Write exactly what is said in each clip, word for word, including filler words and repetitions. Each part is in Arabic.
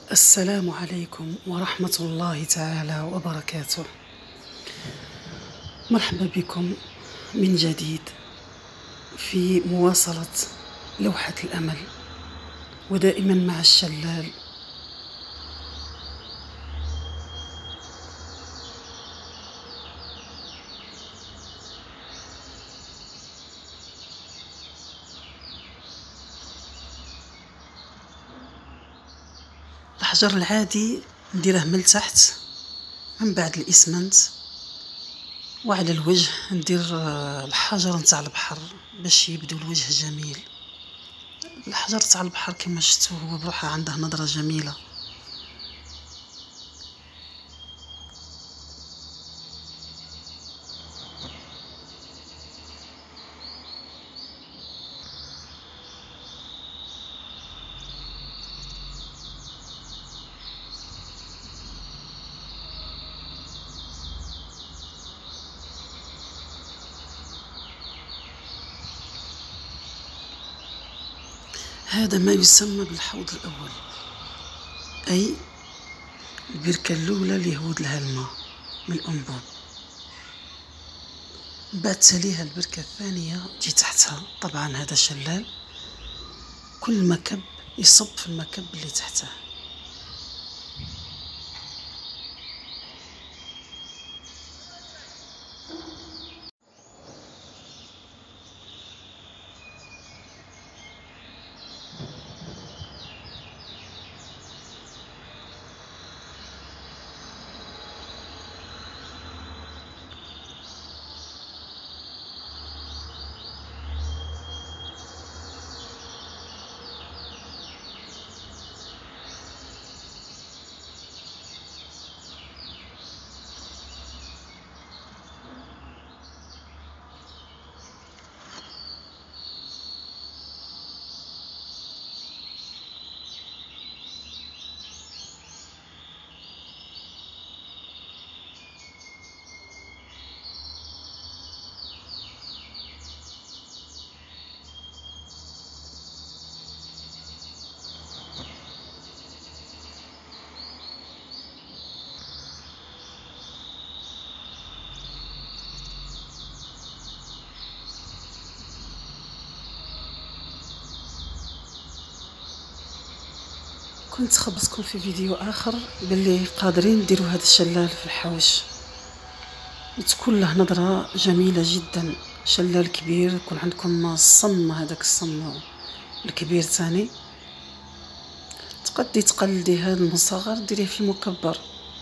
السلام عليكم ورحمة الله تعالى وبركاته. مرحبا بكم من جديد في مواصلة لوحة الأمل، ودائما مع الشلال. الحجر العادي نديره من التحت، من بعد الاسمنت، وعلى الوجه ندير الحجر نتاع البحر باش يبدو الوجه جميل. الحجر تاع البحر كما شفتوا هو بروحه عنده نظرة جميلة. هذا ما يسمى بالحوض الأول، أي البركة الأولى اللي يهود لها الماء من الأنبوب. بعد تليها البركة الثانية تجي تحتها. طبعا هذا شلال، كل مكب يصب في المكب اللي تحته. كنت خبرتكم في فيديو آخر باللي قادرين نديروا هذا الشلال في الحوش وتكون له نظرة جميلة جدا. شلال كبير، يكون عندكم الصم، هذاك الصم الكبير تاني، تقدي تقلدي هذا المصغر ديريه في المكبر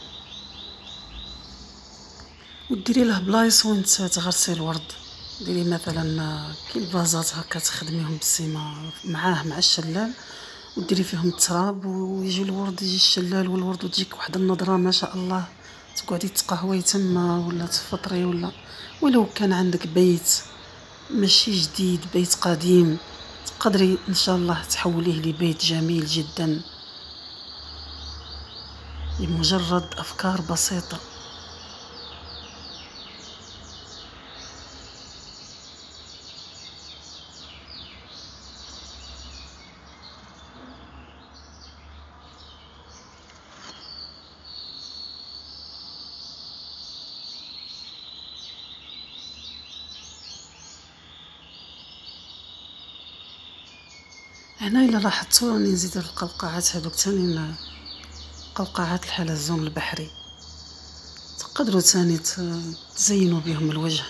وديري له بلايص وين تغرسي الورد. ديري مثلا كي الفازات هكا تخدميهم بالسيمه معاه مع الشلال وديري فيهم التراب ويجي الورد، يجي الشلال والورد، وتجيك واحد النظره ما شاء الله. تقعدي تقهوي تما ولا تفطري، ولا ولو كان عندك بيت ماشي جديد، بيت قديم، تقدري ان شاء الله تحوليه لبيت جميل جدا بمجرد افكار بسيطه. هنا الا لاحظتوا راني نزيد القوقعات هذوك تاني، قوقعات الحلزون البحري، تقدروا تاني تزينوا بهم الوجه.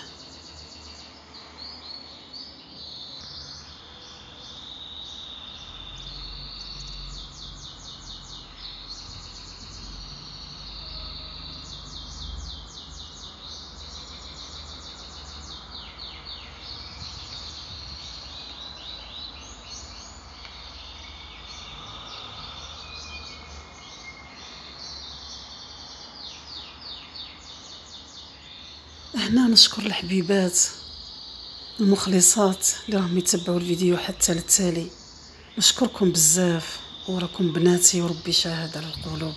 هنا نشكر الحبيبات المخلصات اللي راهم يتبعوا الفيديو حتى للتالي. نشكركم بزاف، وراكم بناتي وربي شاهد على القلوب.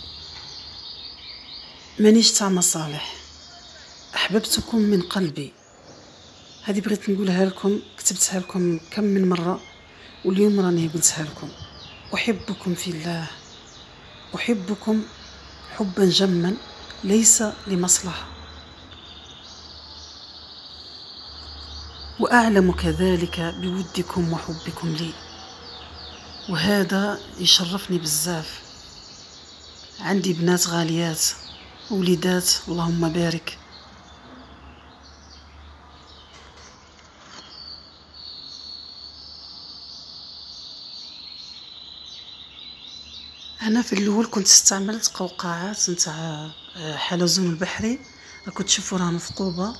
مانيش تاع مصالح، احببتكم من قلبي. هذه بغيت نقولها لكم، كتبتها لكم كم من مره واليوم راني قلتها لكم. احبكم في الله. أحبكم حبا جما ليس لمصلحة، وأعلم كذلك بودكم وحبكم لي، وهذا يشرفني بزاف. عندي بنات غاليات، وليدات اللهم بارك. أنا في الأول كنت استعملت قوقعات نتاع حلزون البحري، راكم تشوفوا راه مثقوبة،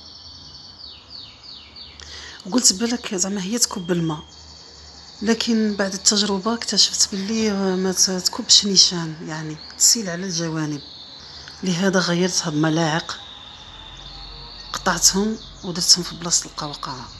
وقلت بالك زعما هي تكب الماء، لكن بعد التجربة اكتشفت باللي ما تكبش نيشان، يعني تسيل على الجوانب. لهذا غيرت هاد الملاعق، قطعتهم ودرتهم في بلاصة القوقعة.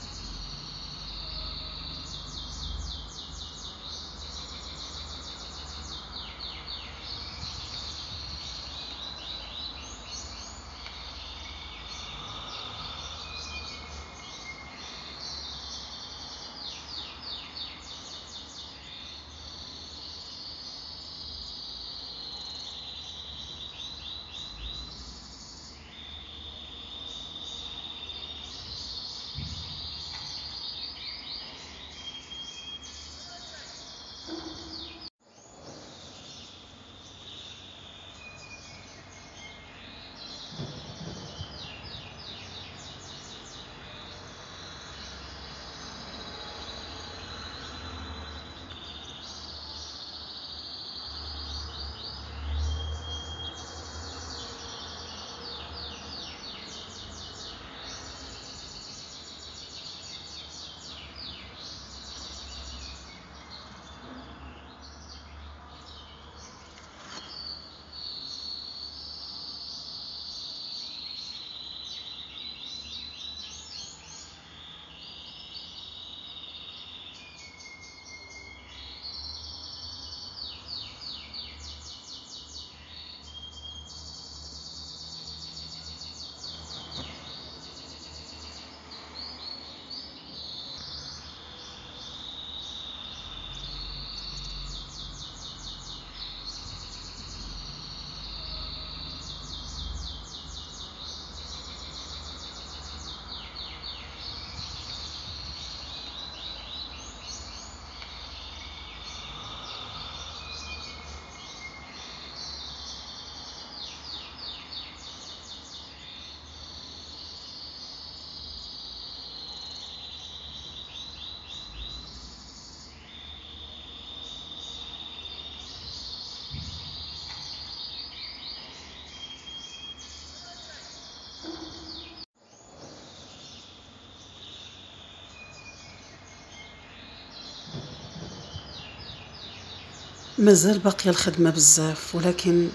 مازال باقية الخدمة بزاف، ولكن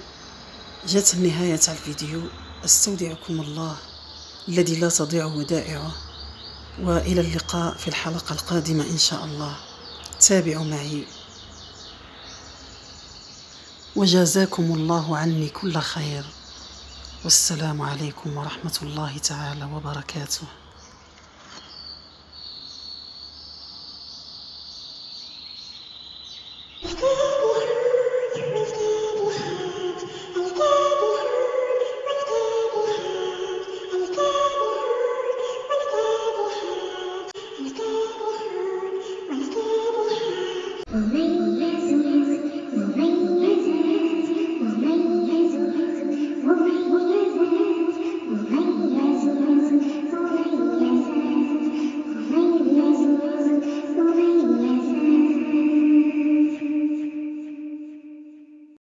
جات النهاية تاع الفيديو. استودعكم الله الذي لا تضيع ودائعه، وإلى اللقاء في الحلقة القادمة إن شاء الله. تابعوا معي، وجزاكم الله عني كل خير، والسلام عليكم ورحمة الله تعالى وبركاته.